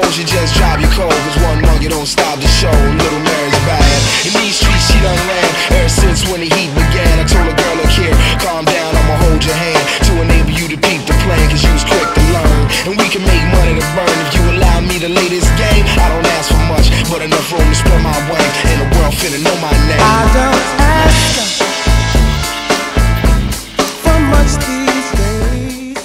suppose you just drive your cold, cause one monkey don't stop the show. Little Mary's bad. In these streets she done ran ever since when the heat began. I told a girl, look here, calm down, I'ma hold your hand to enable you to peep the plan, cause you was quick to learn. And we can make money to burn if you allow me to lay this game. I don't ask for much, but enough room to spread my wings, and the world finna know my name. I don't ask for much these days.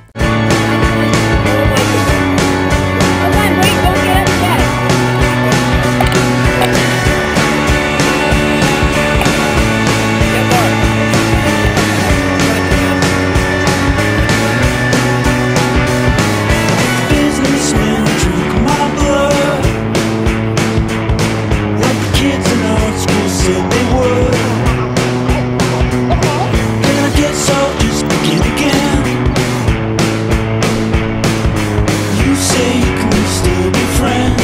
Businessmen drink my blood. What the kids in art school said they would. And I guess I'll just begin again. You say can we still be friends?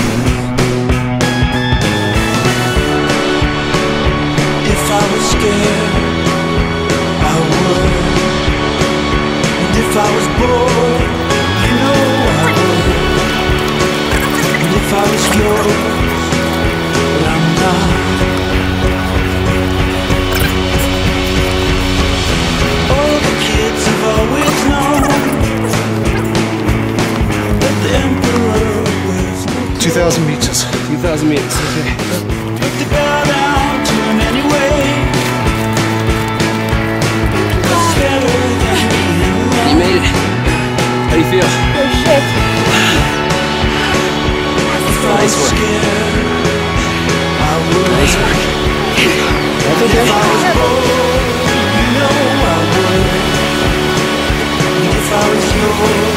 If I was scared, I would. And if I was bored, you know I would. And if I was yours, but I'm not. All the kids have always known that the emperor wears no clothes. 2,000 meters. 2,000 meters, okay. But they bow down to him anyway. It's better than me. You made it. How do you feel? Oh shit. If I was scared, I would. Nice work. If I was bored, you know I would. And if I was yours,